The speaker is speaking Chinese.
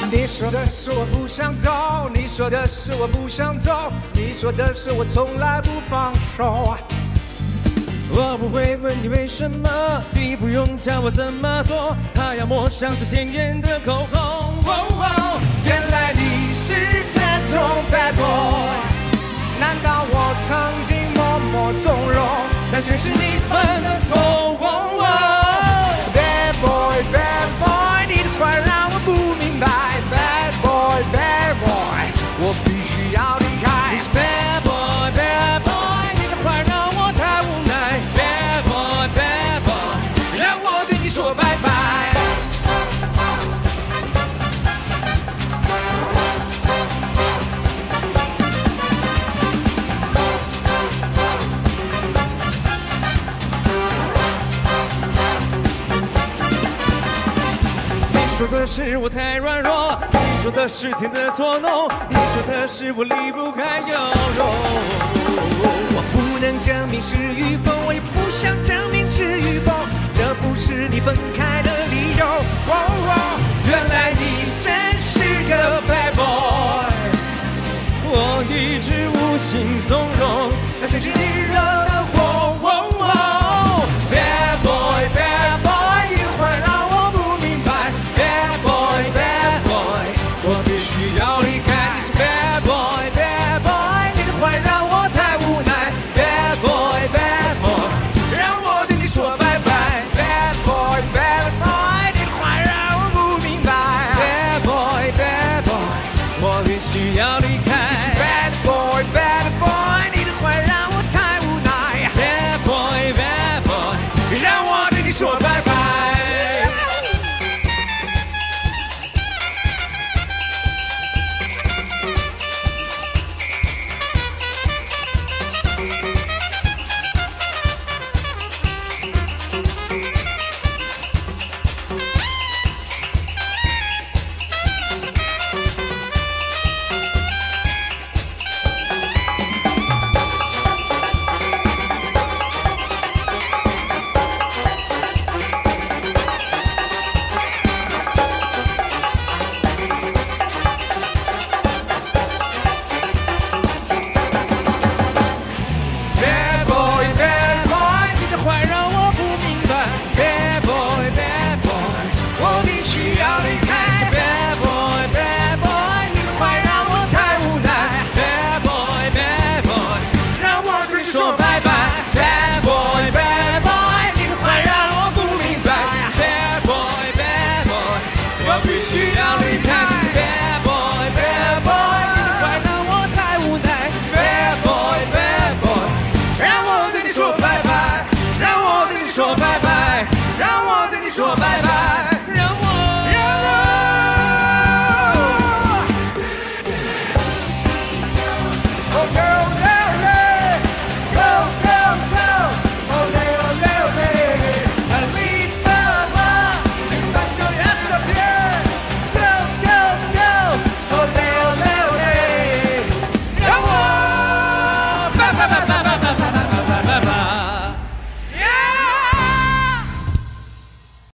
你说的是我不想走，你说的是我不想走，你说的是我从来不放手。 我不会问你为什么，你不用教我怎么做，他要抹上最鲜艳的口红。 原来你是这种 bad boy， 难道我曾经默默纵容，但却是你犯的错。Bad boy bad boy， 你的坏让我不明白。Bad boy bad boy， 我必须要离开。 你是 bad boy bad boy， 你的坏让我太无奈。Bad boy bad boy， 让我对你说拜拜。 你说的是我太软弱，你说的是天的作弄，你说的是我离不开有容。 我不能证明是与否，我也不想证明是与否，这不是你分开的理由。原来你真是个 bad boy， 我一直无心纵容， 那却是你惹的祸。Bad boy bad boy， 你的坏让我不明白。Bad boy bad boy， 我必须要离开。你是 bad boy bad boy， 你的坏让我太无奈。Bad boy bad boy， 让我对你说拜拜。Bad boy bad boy， 你的坏让我不明白。 Bad boy bad boy， 我必须要离开。 你是 bad boy bad boy， 你的坏让我太无奈。 Bad boy bad boy， 让我对你说拜拜。需要离开。